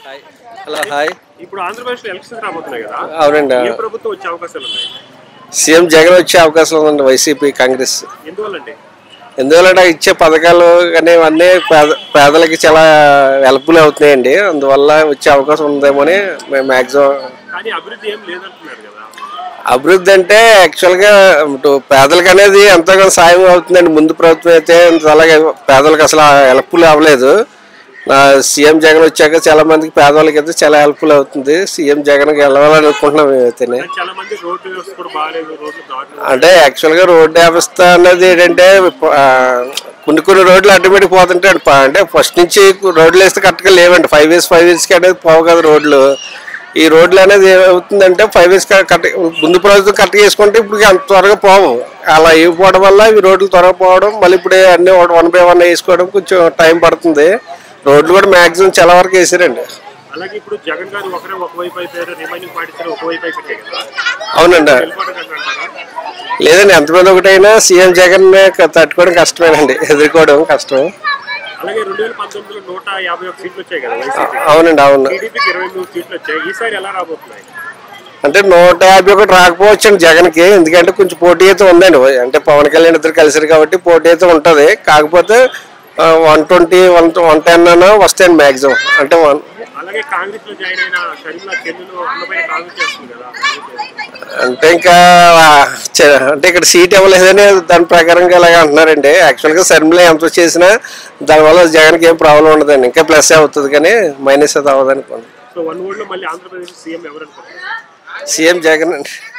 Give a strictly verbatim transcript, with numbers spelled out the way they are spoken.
Hi hello hi ఇప్పుడు ఆంధ్రప్రదేశ్లో elections రాబోతున్నాయి కదా, అవునండి. ఏ ప్రభుత్వం వచ్చే అవకాశాలు ఉన్నాయి? సీఎం జగన్ వచ్చే అవకాశం ఉందండి. YCP Congress. ఎందువల్లండి? ఎందువల్ల ఇచ్చే పథకాలు కానీ అన్నీ పేద పేదలకి చాలా హెల్ప్ఫుల్ అవుతున్నాయండి. అందువల్ల వచ్చే అవకాశం ఉందేమో అని మేము మ్యాక్సిమం. కానీ అభివృద్ధి ఏం లేదంటున్నారు కదా. అభివృద్ధి అంటే యాక్చువల్గా ఇటు పేదలకు అనేది ఎంతగానో సాయం అవుతుందండి. ముందు ప్రభుత్వం అయితే అలాగే పేదలకు అసలు హెల్ప్ఫుల్ అవ్వలేదు. సీఎం జగన్ వచ్చాక చాలా మందికి పేదవాళ్ళకి అయితే చాలా హెల్ప్ఫుల్ అవుతుంది. సీఎం జగన్ గెలవాలని అనుకుంటున్నాం మేమైతేనే. చాలా మంది రోడ్డు వ్యవస్థ కూడా బాగాలేదు, రోడ్లు దారుణంగా. అంటే యాక్చువల్గా రోడ్డు వ్యవస్థ అన్నది ఏంటంటే కొన్ని కొన్ని రోడ్లు ఆటోమేటిక్ పోతుంటాడు. అంటే ఫస్ట్ నుంచి రోడ్లు వేస్తే కరెక్ట్గా లేవండి. ఫైవ్ ఇయర్స్ ఫైవ్ ఇయర్స్కి అనేది పోవు కదా రోడ్లు. ఈ రోడ్లు అనేది ఏమవుతుందంటే ఫైవ్ ఇయర్స్ కరెక్ట్ ముందు ప్రభుత్వం కరెక్ట్గా వేసుకుంటే ఇప్పుడు అంత త్వరగా పోవు. అలా ఇవ్వకపోవడం వల్ల ఈ రోడ్లు త్వరగా పోవడం, మళ్ళీ ఇప్పుడే అన్ని వన్ బై వన్ వేసుకోవడం కొంచెం టైం పడుతుంది. రోడ్లు కూడా మ్యాక్సిమం చాలా వరకు వేసారండి. అలాగే ఇప్పుడు జగన్ గారు ఒకరే ఒకవైపు అయిపోయారు, రిమైనింగ్ పార్టీస్ ఒకవైపు అయిపోయాయి కదా. అవునండి. లేదండి, ఎంతమంది ఒకటైనా సీఎం జగన్ తట్టుకోవడం కష్టమేనండి, ఎదుర్కోవడం కష్టం. అలాగే రెండు వేల పంతొమ్మిదిలో నూట యాభై ఒక సీట్లు వచ్చాయి కదా వైసీపీ. అవునండి, అవును. టీడీపీకి ఇరవై మూడు సీట్లు వచ్చాయి. ఈసారి ఎలా రాబోతున్నాయి? అంటే నూట యాభై ఒకటి రాకపోవచ్చు అండి జగన్కి. ఎందుకంటే కొంచెం పోటీ అయితే ఉందండి. అంటే పవన్ కళ్యాణ్ ఇద్దరు కలిసారు కాబట్టి పోటీ అయితే ఉంటుంది. కాకపోతే one twenty one one ten అన్న వస్తాయండి మ్యాక్సిమం. అంటే వన్ అలాగే కాంగ్రెస్ లో జాయిన్ అయిన షర్మిలా చెల్లులు అన్నపైన కాంగ్రెస్ చేస్తుంది కదా. అంటే ఇంకా అంటే ఇక్కడ సీట్ ఇవ్వలేదని దాని ప్రకారంగా ఇలాగ అంటున్నారండి. యాక్చువల్గా షర్మిలా ఎంత చేసినా దానివల్ల జగన్కి ఏం ప్రాబ్లం ఉండదండి. ఇంకా ప్లస్ అవుతుంది కానీ మైనస్ అది అవ్వదు అనుకోండి. సో వన్ వర్డ్ లో మళ్ళీ ఆంధ్రప్రదేశ్ సీఎం ఎవరు అనుకుంటున్నారు? సీఎం జగన్ అండి.